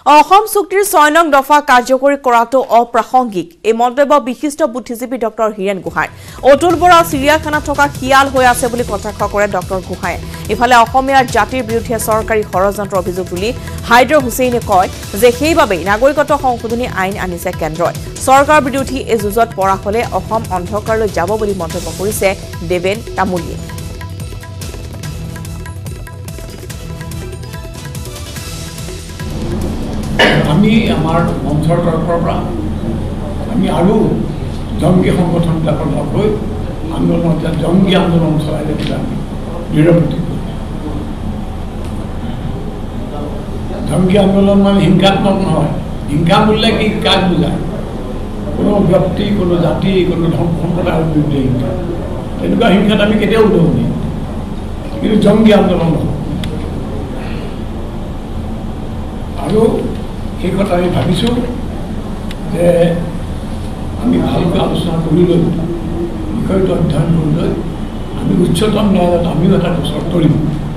অসম চুক্তিৰ ৬ নং দফা কাৰ্যকৰী কৰাটো অপ্ৰাসংগিক এই মন্তব্য বিশিষ্ট বুদ্ধিজীৱী ডক্টৰ হীৰেন গোহাঁই অতুল বৰা চিৰিয়াখানা থকা খিয়াল হৈ আছে বুলি কটাক্ষ কৰে ডক্টৰ গোহাঁই ইফালে অসমীয়াৰ জাতিৰ বিৰুদ্ধে চৰকাৰী ষড়যন্ত্ৰ অভিযোগ তুলি হাইদৰ হুছেইনে কয় যে সেইবাবেই নাগৰিকত্ব সংশোধনী আইন আনিছে কেন্দ্ৰই চৰকাৰ বিৰোধী এই যুঁজত পৰা হলে অসম অন্ধকাৰলৈ যাব বুলি মন্তব্য কৰিছে দেৱেন তামুলীয়ে আমি আমাৰ মঞ্চৰ তৰফৰ পৰা আমি আৰু জংগী সংগঠনবিলাকৰ লগ হৈ আন্দোলন জংগী আন্দোলন চলাই যাবলৈ আমি দৃঢ়প্ৰতিজ্ঞ জংগী আন্দোলন মানে হিংসাত্মক নহয় হিংসা বুলিলে কি কাক বুজায় কোনো ব্যক্তি কোনো জাতি কোনো সম্প্ৰদায়ৰ বিৰুদ্ধে হিংসা তেনেকুৱা হিংসাত আমি কেতিয়াও উদৌ নিম কিন্তু জংগী আন্দোলন নহয় আৰু সেই কথা আমি ভাবিছোঁ যে আমি ভালকৈ আলোচনা কৰি লৈ বিষয়টো অধ্যয়ন কৰি লৈ আমি উচ্চতম ন্যায়ালয়ত আমিও এটা গোচৰ কৰিম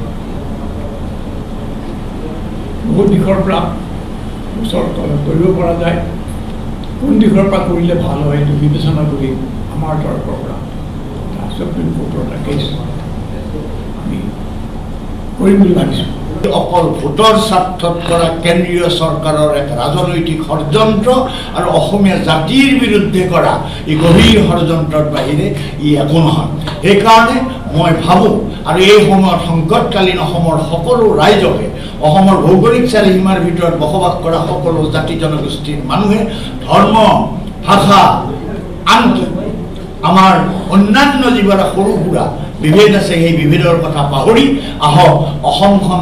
বহুত দিশৰ পৰা গোচৰ কৰিব পৰা যায় কোন দিশৰ পৰা কৰিলে ভাল হয় এইটো বিবেচনা কৰি আমাৰ তৰফৰ পৰা সুপ্ৰিম কোৰ্টৰ এটা কেছ আমি কৰিম বুলি ভাবিছোঁ অকল ভোটৰ স্বাৰ্থত কৰা কেন্দ্ৰীয় চৰকাৰৰ এক ৰাজনৈতিক ষড়যন্ত্ৰ আৰু অসমীয়া জাতিৰ বিৰুদ্ধে কৰা এই গভীৰ ষড়যন্ত্ৰৰ বাহিৰে ই একো নহয় সেইকাৰণে মই ভাবোঁ আৰু এই সময়ত সংকটকালীন অসমৰ সকলো ৰাইজকে অসমৰ ভৌগোলিক চাৰিসীমাৰ ভিতৰত বসবাস কৰা সকলো জাতি জনগোষ্ঠীৰ মানুহে ধৰ্ম ভাষা আনকি আমাৰ অন্যান্য যিবিলাক সৰু সুৰা বিভেদ আছে সেই বিভেদৰ কথা পাহৰি আহক অসমখন